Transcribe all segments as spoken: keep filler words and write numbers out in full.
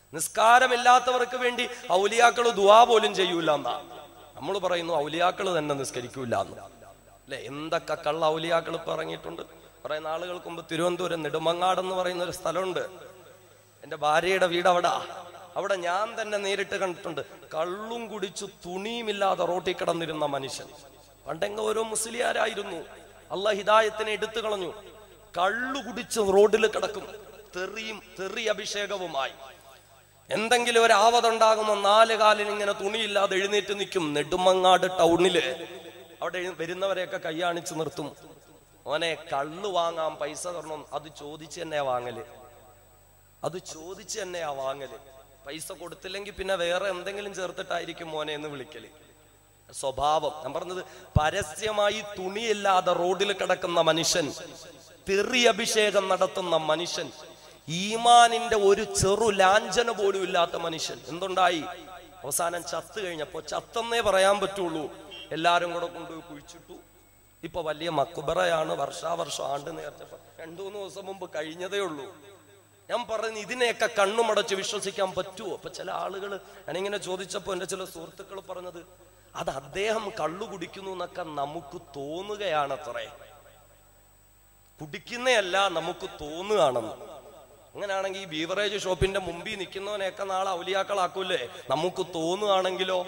നിസ്കാരമില്ലാത്തവർക്ക് വേണ്ടി ഔലിയാക്കൾ ദുആ പോലും ചെയ്യൂല എന്നാ നമ്മൾ പറയുന്നു. ഔലിയാക്കൾ തന്നെ നിസ്കരിക്കൂല എന്ന് അല്ലെ? എന്തൊക്കെ കള്ള ഔലിയാക്കൾ പറഞ്ഞിട്ടുണ്ട്. കുറെ നാളുകൾക്ക് മുമ്പ് തിരുവനന്തപുരം നെടുമങ്ങാട് എന്ന് പറയുന്ന ഒരു സ്ഥലമുണ്ട്. എൻ്റെ ഭാര്യയുടെ വീട് അവിടെ. അവിടെ ഞാൻ തന്നെ നേരിട്ട് കണ്ടിട്ടുണ്ട്. കള്ളും കുടിച്ചു തുണിയുമില്ലാതെ റോട്ടിൽ കിടന്നിരുന്ന മനുഷ്യൻ. പണ്ടെങ്കിൽ ഓരോ മുസ്ലിയാരായിരുന്നു. അള്ളാഹ് ഹിദായത്തിനെ എടുത്തു കളഞ്ഞു. കള്ളു കുടിച്ച് റോഡിൽ കിടക്കും, തെറിയും തെറി അഭിഷേകവുമായി. എന്തെങ്കിലും ഒരു ആവതുണ്ടാകുമ്പോൾ നാല് കാലിൽ ഇങ്ങനെ തുണിയില്ലാതെ എഴുന്നേറ്റ് നിൽക്കും. നെടുമങ്ങാട് ടൗണില് അവിടെ വരുന്നവരെയൊക്കെ കൈയാണിച്ച് നിർത്തും. ഓനെ കള്ളു വാങ്ങാൻ പൈസ തരണം. അത് ചോദിച്ച് തന്നെയാ വാങ്ങല്. അത് ചോദിച്ച് തന്നെയാ വാങ്ങല്. പൈസ കൊടുത്തില്ലെങ്കിൽ പിന്നെ വേറെ എന്തെങ്കിലും ചേർത്തിട്ടായിരിക്കും മോനെ എന്ന് വിളിക്കല്. സ്വഭാവം. ഞാൻ പറഞ്ഞത്, പരസ്യമായി തുണിയില്ലാതെ റോഡിൽ കിടക്കുന്ന മനുഷ്യൻ, തെറി അഭിഷേകം നടത്തുന്ന മനുഷ്യൻ, ഈമാനിന്റെ ഒരു ചെറു ലാഞ്ചന പോലും ഇല്ലാത്ത മനുഷ്യൻ. എന്തുണ്ടായി? അവസാനം ചത്തു കഴിഞ്ഞപ്പോ, ചത്തെന്നേ പറയാൻ പറ്റുള്ളൂ, എല്ലാരും കൂടെ കൊണ്ടുപോയി കുഴിച്ചിട്ടു. ഇപ്പൊ വലിയ മക്ബറയാണ്. വർഷാവർഷം ആണ്ട് നേർച്ചപ്പോ രണ്ടു മൂന്ന് ദിവസം മുമ്പ് കഴിഞ്ഞതേ ഉള്ളൂ. ഞാൻ പറഞ്ഞു, ഇതിനെയൊക്കെ കണ്ണുമടച്ച് വിശ്വസിക്കാൻ പറ്റുമോ? അപ്പൊ ചില ആളുകൾ ഞാനിങ്ങനെ ചോദിച്ചപ്പോ എന്റെ ചില സുഹൃത്തുക്കൾ പറഞ്ഞത്, അത് അദ്ദേഹം കള്ളു കുടിക്കുന്നു എന്നൊക്കെ നമുക്ക് തോന്നുകയാണത്രേ, കുടിക്കുന്നതല്ല നമുക്ക് തോന്നുകയാണെന്ന്. അങ്ങനെയാണെങ്കിൽ ഈ ബീവറേജ് ഷോപ്പിന്റെ മുമ്പിൽ നിൽക്കുന്നവനെയൊക്കെ നാളെ ഔലിയാക്കളാക്കൂലേ? നമുക്ക് തോന്നുകയാണെങ്കിലോ?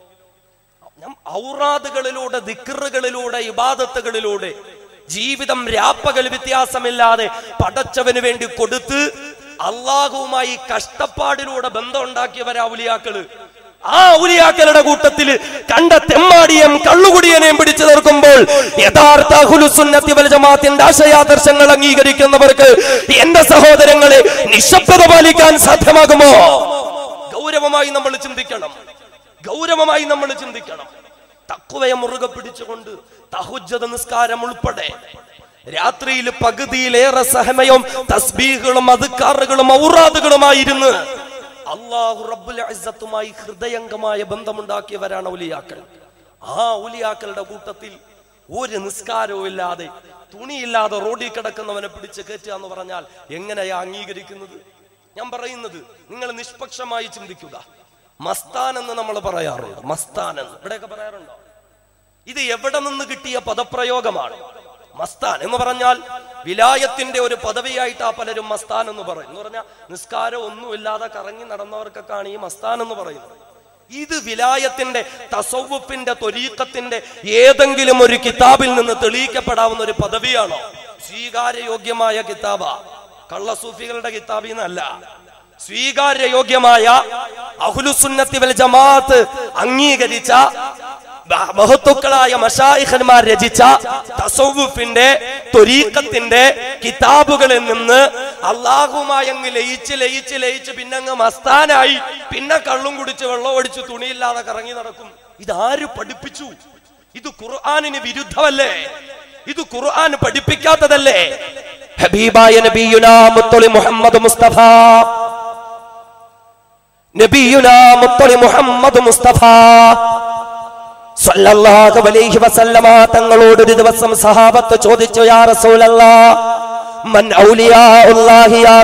ഔറാദുകളിലൂടെ, ദിക്റുകളിലൂടെ, ഇബാദത്തുകളിലൂടെ ജീവിതം രാപ്പകൽ വ്യത്യാസമില്ലാതെ പടച്ചവന് വേണ്ടി കൊടുത്ത് അള്ളാഹുവുമായി കഷ്ടപ്പാടിലൂടെ ബന്ധം ഉണ്ടാക്കിയവരാ ഔലിയാക്കള്. ആ ഔലിയാക്കളുടെ കൂട്ടത്തിൽ കണ്ട തെമ്മാടിയും കള്ളുകുടിയനെയും പിടിച്ചു നിർത്തുമ്പോൾ യഥാർത്ഥ അഹ്ലുസ് സുന്നത്തി വൽ ജമാഅത്തിന്റെ ആശയാദർശങ്ങൾ അംഗീകരിക്കുന്നവർക്ക് എന്റെ സഹോദരങ്ങളെ നിശബ്ദത പാലിക്കാൻ സാധ്യമാകുമോ? ഗൗരവമായി നമ്മൾ ചിന്തിക്കണം. ഗൗരവമായി നമ്മൾ ചിന്തിക്കണം. തഖ്വയെ മുറുകെ പിടിച്ചുകൊണ്ട് തഹജ്ജുദ് നിസ്കാരം ഉൾപ്പെടെ രാത്രിയിൽ പകുതിയിലേറെ സമയം തസ്ബീഹുകളും അദ്കാറുകളും ഔറാദുകളുമായിരുന്നു അല്ലാഹു റബ്ബുൽ ഇസ്സത്തുമായി ഹൃദയംഗമായ ബന്ധമുണ്ടാക്കിയവരാണ് ഔലിയാക്കൾ. ആ ഔലിയാക്കളുടെ കൂട്ടത്തിൽ ഒരു നിസ്കാരവും ഇല്ലാതെ തുണിയില്ലാതെ റോഡിൽ കിടക്കുന്നവനെ പിടിച്ച് കയറ്റുക എന്ന് പറഞ്ഞാൽ എങ്ങനെയാ അംഗീകരിക്കുന്നത്? ഞാൻ പറയുന്നത്, നിങ്ങൾ നിഷ്പക്ഷമായി ചിന്തിക്കുക. മസ്താൻ എന്ന് നമ്മൾ പറയാറുണ്ട്. മസ്താൻ എന്ന് ഇവിടെയൊക്കെ പറയാറുണ്ടോ? ഇത് എവിടെ നിന്ന് കിട്ടിയ പദപ്രയോഗമാണ്? മസ്താൻ എന്ന് പറഞ്ഞാൽ വിലായത്തിന്റെ ഒരു പദവിയായിട്ടാ പലരും മസ്താൻ എന്ന് പറയും. എന്ന് പറഞ്ഞാൽ നിസ്കാരം ഒന്നുമില്ലാതെ കറങ്ങി നടന്നവർക്കൊക്കെയാണ് ഈ മസ്താൻ എന്ന് പറയുന്നത്. ഇത് വിലായത്തിന്റെ, തസവ്വുഫിന്റെ, ത്വരീഖത്തിന്റെ ഏതെങ്കിലും ഒരു കിതാബിൽ നിന്ന് തെളിയിക്കപ്പെടാവുന്ന ഒരു പദവിയാണോ? സ്വീകാര്യയോഗ്യമായ കിതാബാ. കള്ളസൂഫികളുടെ കിതാബിന്നല്ല. സ്വീകാര്യയോഗ്യമായ അഹ്ലുസ് സുന്നത്തി വൽ ജമാഅത്ത് അംഗീകരിച്ച മഹത്തുക്കളായ മശായിഖന്മാർ രചിച്ച തസവ്വുഫിന്റെ, ത്വരീഖത്തിന്റെ കിതാബുകളിൽ നിന്ന് അള്ളാഹുമായി അങ്ങ് ലയിച്ച് ലയിച്ച് ലയിച്ച് പിന്നെ അങ്ങ് മസ്താനായി, പിന്നെ കള്ളും കുടിച്ച് വെള്ളം ഒടിച്ച് തുണിയില്ലാതെ കറങ്ങി നടക്കും. ഇതാര് പഠിപ്പിച്ചു? ഇത് ഖുർആനിന് വിരുദ്ധമല്ലേ? ഇത് ഖുർആൻ പഠിപ്പിക്കാത്തതല്ലേ? ഹബീബായ നബിയുനാ മുത്തളി മുഹമ്മദ് മുസ്തഫ, നബിയുനാ മുത്തളി മുഹമ്മദ് മുസ്തഫ സല്ലല്ലാഹു അലൈഹി വസല്ലമ തങ്ങളോട് ഒരു ദിവസം സഹാബത്ത് ചോദിച്ചു, യാ റസൂലല്ലാഹ്, മൻ ഔലിയാഉല്ലാഹി യാ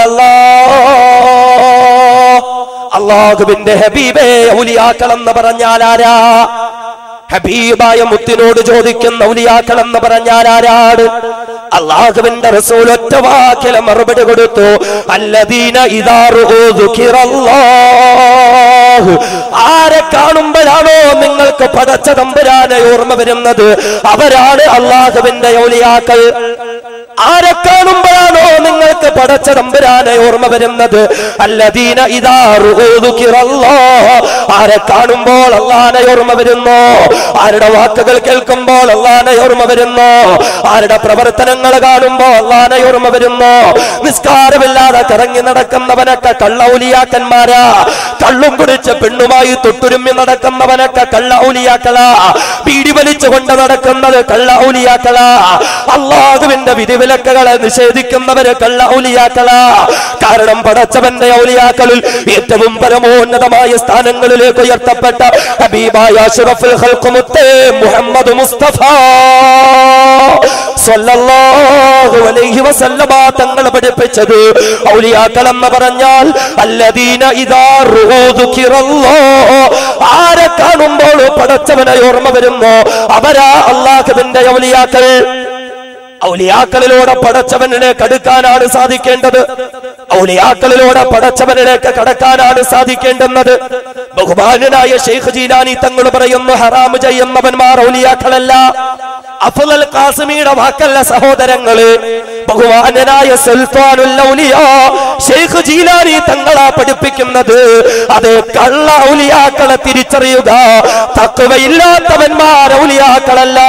റസൂലല്ലാഹ്, അല്ലാഹുവിന്റെ ഹബീബേ, ഔലിയാക്കൾ എന്ന് പറഞ്ഞാൽ ആരാ? ഹബീബായ മുത്തിനോട് ചോദിക്കുന്ന ഔലിയാക്കൾ എന്ന് പറഞ്ഞാൽ ആരാണ്? അല്ലാഹുവിന്റെ റസൂൽ ഒറ്റ വാക്കിൽ മറുപടി കൊടുത്തു, അല്ലദീന ഇദാ റൂ ദുകിറല്ലാഹ്, ആരെ കാണുമ്പോഴാണോ നിങ്ങൾക്ക് പടച്ച തമ്പുരാനെ ഓർമ്മ വരുന്നത് അവരാണ് അല്ലാഹുവിന്റെ ഔലിയാക്കൾ. ആരെ കാണുമ്പോഴാണോ നിങ്ങൾക്ക് പടച്ച തമ്പുരാനെ ഓർമ്മ വരുന്നത്? അല്ലദീന ഇദാ റൂ ദുകിറല്ലാഹ്, ആരെ കാണുമ്പോൾ അല്ലാഹുവിനെ ഓർമ്മ വരുന്നു, ആരുടെ വാക്കുകൾ കേൾക്കുമ്പോൾ അല്ലാഹുവിനെ ഓർമ്മ വരുന്നു, ആരുടെ പ്രവർത്തനങ്ങൾ കാണുമ്പോൾ അല്ലാഹുവിനെ ഓർമ്മ വരുന്നു. നിസ്കാരമില്ലാതെ കറങ്ങി നടക്കുന്നവനൊക്കെ കള്ള ഔലിയാക്കന്മാരാ. കള്ളും കുടിച്ച് പെണ്ണുമായി തൊട്ടുരുമ്മി നടക്കുന്നവനൊക്കെ കള്ള ഔലിയാക്കളാ. ബീഡി വലിച്ചുകൊണ്ട് നടക്കുന്നത് കള്ള ഔലിയാക്കളാ. അല്ലാഹുവിന്റെ വിധിവിലക്കുകളെ നിഷേധിക്കുന്നവര് കള്ള ഔലിയാക്കളാ. കാരണം പടച്ചവന്റെ ഔലിയാക്കളിൽ ഏറ്റവും പരമോന്നതമായ സ്ഥാനങ്ങളിലേക്ക് ഉയർത്തപ്പെട്ട ഹബീബായ അഷ്റഫുൽ ഖൽഖ് മുത്തേ മുഹമ്മദ് മുസ്തഫ സ്വല്ലല്ലാഹു അലൈഹി വസല്ലമ തങ്ങൾ പഠിപ്പിച്ചത് ഔലിയാക്കളെന്ന് പറഞ്ഞാൽ അല്ലദീന ഇദാ റുദികിറല്ലാഹ്, ആരെ കാണുമ്പോൾ പടച്ചവനെ ഓർമ്മ വരുന്നു അവരാ അല്ലാഹുവിന്റെ ഔലിയാക്കൾ. ഔലിയാക്കളിലൂടെ പടച്ചവനിലേക്ക് അടുക്കാനാണ് സാധിക്കേണ്ടത്. ഔലിയാക്കളിലൂടെ പടച്ചവനിലേക്ക് കടക്കാനാണ് സാധിക്കേണ്ടുന്നത്. ബഹുമാനനായ ശൈഖ് ജീലാനി തങ്ങൾ പറയുന്നു, ഹറാം ചെയ്യുന്നവന്മാർ ഔലിയാക്കളല്ല. അഫ്ളൽ ഖാസിമിയുടെ വാക്കല്ല സഹോദരങ്ങളെ, ബഹുമാനനായ സുൽത്താനുൽ ഔലിയാ ശൈഖ് ജീലാനി തങ്ങളാ പഠിപ്പിക്കുന്നത്. അത് കള്ള ഔലിയാക്കളെ തിരിച്ചറിയുക. തഖ്വയില്ലാത്തവന്മാർ ഔലിയാക്കളല്ല,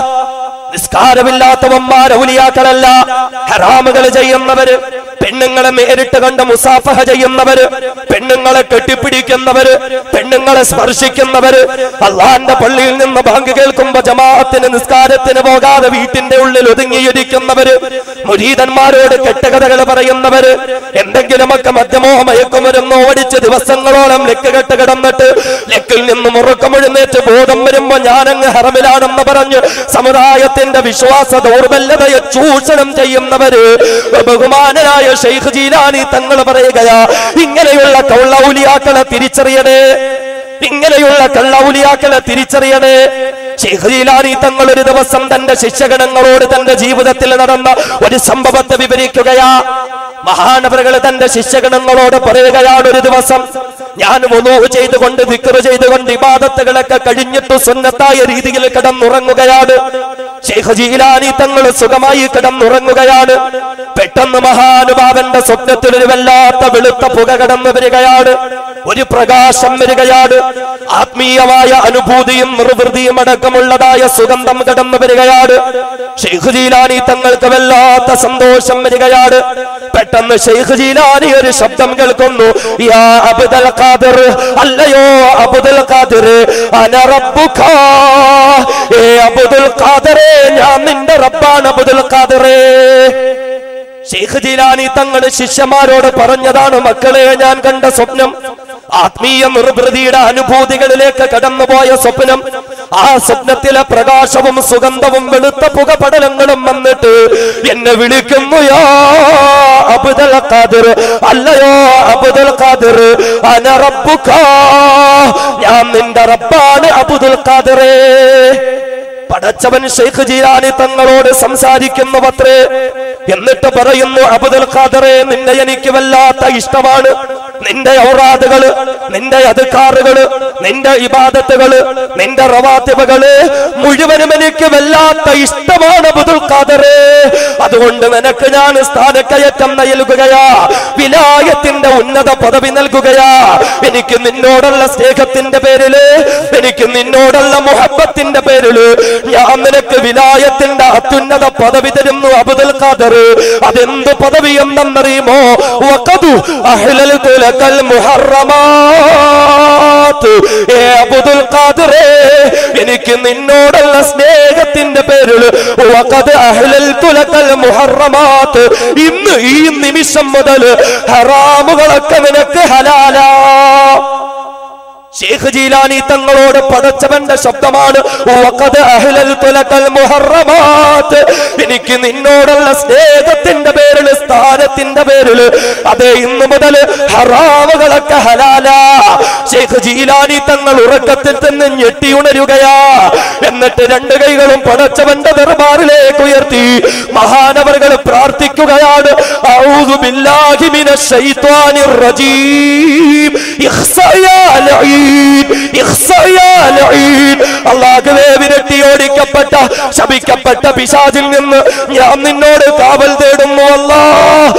നിസ്കാരമില്ലാത്തവന്മാർ ഔലിയാക്കളല്ല. ഹറാമുകൾ ചെയ്യുന്നവര്, പെണ്ണുങ്ങളെ നേരിട്ട് കണ്ട് മുസാഫഹ ചെയ്യുന്നവര്, പെണ്ണുങ്ങളെ കെട്ടിപ്പിടിക്കുന്നവര്, പെണ്ണുങ്ങളെ സ്പർശിക്കുന്നവര്, അള്ളാന്റെ പള്ളിയിൽ നിന്ന് ബാങ്ക് കേൾക്കുമ്പോ ജമാഅത്തിന് നിസ്കാരത്തിന് പോകാതെ വീട്ടിന്റെ ഉള്ളിൽ ഒതുങ്ങിയിരിക്കുന്നവര്, മുരീദന്മാരോട് കെട്ടുകഥകൾ പറയുന്നവര്, എന്തെങ്കിലുമൊക്കെ മദ്യമോ മയക്കുമരുന്നോ ഓടിച്ച് ദിവസങ്ങളോളം ലെക്ക് കെട്ട് കിടന്നിട്ട് ലെക്കിൽ നിന്ന് മുറുക്കമെഴുന്നേറ്റ് ബോധം വരുമ്പോ ഞാനങ്ങ് ഹറമിലാണെന്ന് പറഞ്ഞ് സമുദായത്തിന്റെ വിശ്വാസ ദൗർബല്യതയെ ചൂഷണം ചെയ്യുന്നവര്. ബഹുമാനനായ ശൈഖ് ജീലാനി തങ്ങൾ പറയുകയാ, ഇങ്ങനെയുള്ള കള്ളൗലിയാക്കളെ തിരിച്ചറിയണേ, ഇങ്ങനെയുള്ള കള്ളൗലിയാക്കളെ തിരിച്ചറിയണേ. ശൈഖ് ജീലാനി തങ്ങൾ ഒരു ദിവസം തന്റെ ശിഷ്യഗണങ്ങളോട് തന്റെ ജീവിതത്തിൽ നടന്ന ഒരു സംഭവത്തെ വിവരിക്കുകയാ. മഹാനവറുകൾ തന്റെ ശിഷ്യഗണങ്ങളോട് പറയുകയാണ്, ഒരു ദിവസം ഞാൻ വുളൂ ചെയ്തുകൊണ്ട് ദിക്ർ ചെയ്തുകൊണ്ട് ഇബാദത്തുകളൊക്കെ കഴിഞ്ഞിട്ട് സുന്നത്തായ രീതിയിൽ കിടന്നുറങ്ങുകയാണ്. ശൈഖ് ജീലാനി തങ്ങൾ സുഖമായി കിടന്നുറങ്ങുകയാണ്. പെട്ടെന്ന് മഹാനുഭാവന്റെ സ്വപ്നത്തിൽ ഒരു വല്ലാത്ത വെളുത്ത പുക കടന്നു വരികയാണ്, ഒരു പ്രകാശം വരികയാണ്, ആത്മീയമായ അനുഭൂതിയും നിർവൃതിയും അടക്കമുള്ളതായ സുഗന്ധം കടന്നു വരികയാണ്. ശൈഖ് ജീലാനി തങ്ങൾക്ക് വല്ലാത്ത സന്തോഷം വരികയാണ്. പെട്ടെന്ന് ശൈഖ് ജീലാനി ഒരു ശബ്ദം കേൾക്കുന്നു, യാ അബ്ദുൽ ഖാദിർ, അല്ലയോ അബ്ദുൽ ഖാദിർ, അന റബ്ബുക, ഏ അബ്ദുൽ ഖാദിറേ, ഞാൻ നിന്റെ റബ്ബാണ് അബ്ദുൽ ഖാദിറേ. ശൈഖ് ജീലാനി തങ്ങൾ ശിഷ്യന്മാരോട് പറഞ്ഞതാണ്, മക്കളെ, ഞാൻ കണ്ട സ്വപ്നം ആത്മീയ നിർവൃതിയുടെ അനുഭൂതികളിലേക്ക് കടന്നുപോയ സ്വപ്നം. ആ സ്വപ്നത്തിലെ പ്രകാശവും സുഗന്ധവും വെളുത്ത പുകപടലങ്ങളും വന്നിട്ട് എന്നെ വിളിക്കുന്നു, യാ അബ്ദുൽ ഖാദിർ, അല്ലയോ അബ്ദുൽ ഖാദിർ, അന റബ്ബുക, ഞാൻ നിന്റെ റബ്ബാണ് അബ്ദുൽ ഖാദിറേ. പടച്ചവൻ ശൈഖ് ജീലാനി തങ്ങളോട് സംസാരിക്കുന്നു അത്രേ. എന്നിട്ട് പറയുന്നു, അബ്ദുൽ ഖാദിറേ, നിന്നെ എനിക്ക് വല്ലാത്ത ഇഷ്ടമാണ്. നിന്റെ ഔറാദുകള്, നിന്റെ അദ്കാറുകള്, നിന്റെ ഇബാദത്തുകള്, നിന്റെ റവാത്തിബുകള് മുഴുവനും എനിക്ക് വല്ലാത്ത ഇഷ്ടമാണ് അബ്ദുൽ ഖാദിറേ. അതുകൊണ്ട് നിനക്ക് ഞാൻ സ്ഥാനക്കയറ്റം നൽകുകയാ, വിലായത്തിന്റെ ഉന്നത പദവി നൽകുകയാ. എനിക്ക് നിന്നോടുള്ള സ്നേഹത്തിന്റെ പേരില്, എനിക്ക് നിന്നോടുള്ള മുഹബ്ബത്തിന്റെ പേരില് ഞാൻ നിനക്ക് വിലായത്തിന്റെ അത്യുന്നത പദവി തരുന്നു അബ്ദുൽ ഖാദിർ. അതെന്ത് പദവി എന്തെന്നറിയുമോ? വഖദു അഹ്ലൽതു ലകൽ മുഹറമാത്, ഏ അബ്ദുൽ ഖാദിറേ, എനിക്ക് നിന്നോടുള്ള സ്നേഹത്തിന്റെ പേരിൽ വഖദ് അഹ്ലൽതു ലകൽ മുഹറമാത്, ഇന്ന് ഈ നിമിഷം മുതൽ ഹറാമുകളൊക്കെ നിനക്ക് ഹലാലാ. ശൈഖ് ജീലാനി തങ്ങളോട് പടച്ചവന്റെ ശബ്ദമാണ്, വഖദ് അഹ്ലൽതു ലകൽ മുഹറമാത്, എനിക്ക് നിന്നോടുള്ള സ്നേഹത്തിന്റെ പേരിൽ, സ്ഥാനത്തിന്റെ പേരിൽ, അതെ ഇന്നു മുതൽ ഹറാമുകളൊക്കെ ഹലാലാ. ശൈഖ് ജീലാനി തങ്ങൾ ഉറക്കത്തിൽ തന്നെ ഞെട്ടിയുണരുകയാ. എന്നിട്ട് രണ്ട് കൈകളും പടച്ചവന്റെ ദർബാറിലേക്ക് ഉയർത്തി മഹാനവറുകൾ പ്രാർത്ഥിക്കുകയാണ്, അഊദു ബില്ലാഹി മിനശ് ശൈത്വാനിർ റജീം, ഇഖ്സാ യാ ലഈൻ, അല്ലാഹുവേ, വിരട്ടിയോടിക്കപ്പെട്ട ശപിക്കപ്പെട്ട പിശാചിൽ നിന്ന് ഞാൻ നിന്നോട് കാവൽ തേടുന്നു. അല്ലാഹ്,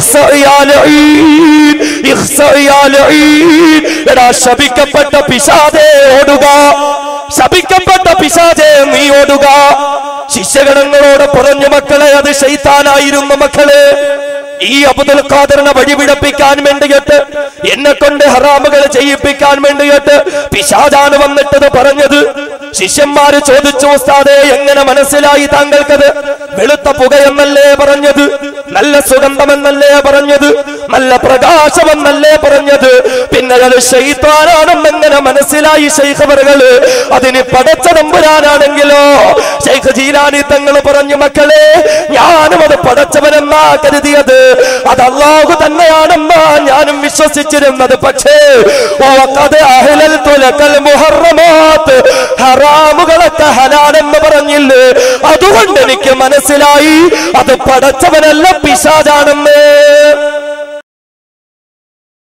എടാ ശപിക്കപ്പെട്ട പിശാചേ ഓടുക, ശപിക്കപ്പെട്ട പിശാചേ നീ ഓടുക. ശിഷ്യഗണങ്ങളോട് പറഞ്ഞു, മക്കളെ, അത് ശൈത്താനായിരുന്നു മക്കളെ. ഈ അബ്ദുൽ ഖാദറിനെ വഴിപിഴപ്പിക്കാൻ വേണ്ടിയിട്ട്, എന്നെ കൊണ്ട് ഹറാമുകൾ ചെയ്യിപ്പിക്കാൻ വേണ്ടിയിട്ട് പിശാചാണ് വന്നിട്ടത് പറഞ്ഞത്. ശിഷ്യന്മാര് ചോദിച്ചു, ഉസ്താദേ എങ്ങനെ മനസ്സിലായി താങ്കൾക്കത്? വെളുത്ത പുകയെന്നല്ലേ പറഞ്ഞത്? നല്ല സുഗന്ധമെന്നല്ലേ പറഞ്ഞത്? നല്ല പ്രകാശമെന്നല്ലേ പറഞ്ഞത്? പിന്നെ അത് ശൈത്താനാണെന്നെങ്ങനെ മനസ്സിലായി ശൈഖ് അവറുകള്? അതിന് പടച്ച തമ്പുരാനാണെങ്കിലോ? ശൈഖ് ജീലാനി തങ്ങൾ പറഞ്ഞു, മക്കളെ ഞാനും അത് പടച്ചവനെന്നാ കരുതിയത്, അത് അല്ലാഹു തന്നെയാണെന്നാ ഞാനും വിശ്വസിച്ചിരുന്നത്. പക്ഷേ ഹറാമുകളൊക്കെ ഹലാലെന്ന് പറഞ്ഞില്ലേ, അതുകൊണ്ട് എനിക്ക് മനസ്സിലായി അത് പടച്ചവനല്ല പിശാചാണെന്ന്.